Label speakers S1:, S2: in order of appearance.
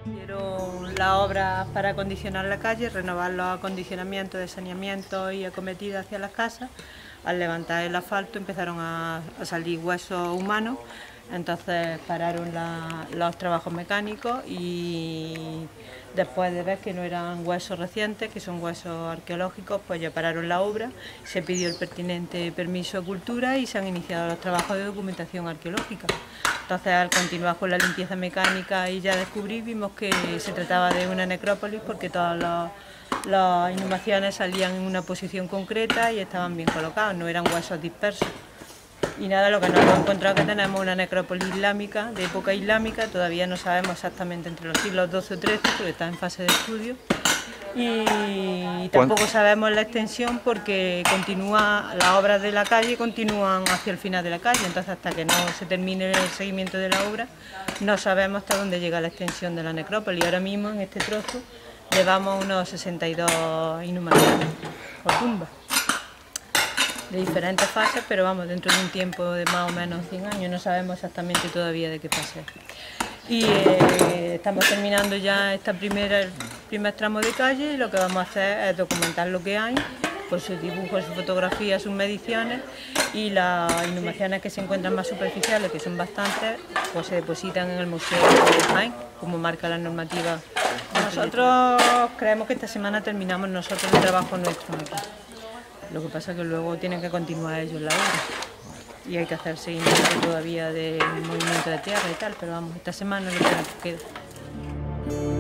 S1: Hicieron la obra para acondicionar la calle, renovar los acondicionamientos de saneamiento y acometidas hacia las casas. Al levantar el asfalto empezaron a salir huesos humanos, entonces pararon los trabajos mecánicos y después de ver que no eran huesos recientes, que son huesos arqueológicos, pues ya pararon la obra, se pidió el pertinente permiso de cultura y se han iniciado los trabajos de documentación arqueológica. Entonces, al continuar con la limpieza mecánica y ya descubrí, vimos que se trataba de una necrópolis porque todas las inhumaciones salían en una posición concreta y estaban bien colocados, no eran huesos dispersos. Y nada, lo que nos hemos encontrado es que tenemos una necrópolis islámica, de época islámica, todavía no sabemos exactamente entre los siglos XII o XIII, porque está en fase de estudio. Y tampoco sabemos la extensión porque las obras de la calle continúan hacia el final de la calle, entonces hasta que no se termine el seguimiento de la obra no sabemos hasta dónde llega la extensión de la necrópolis. Ahora mismo en este trozo llevamos unos 62 inhumaciones o tumbas de diferentes fases, pero vamos, dentro de un tiempo de más o menos 100 años, no sabemos exactamente todavía de qué fase. Y estamos terminando ya el primer tramo de calle y lo que vamos a hacer es documentar lo que hay, por sus dibujos, sus fotografías, sus mediciones, y las inhumaciones que se encuentran más superficiales, que son bastantes, pues se depositan en el Museo de Jaén, como marca la normativa. Nosotros creemos que esta semana terminamos nosotros el trabajo nuestro aquí. Lo que pasa es que luego tienen que continuar ellos la obra y hay que hacer seguimiento todavía del movimiento de tierra y tal, pero vamos, esta semana es lo que nos queda.